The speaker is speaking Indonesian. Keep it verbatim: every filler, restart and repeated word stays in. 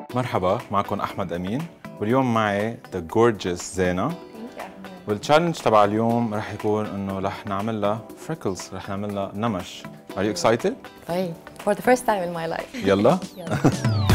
مرحبا، معكم أحمد أمين، واليوم معي The Gorgeous زينة. والتشالنج تبع اليوم رح يكون إنه رح نعمل لها freckles، رح نعمل لها نمش. Are you excited؟ طيب for the first time in my life. يلا. يلا.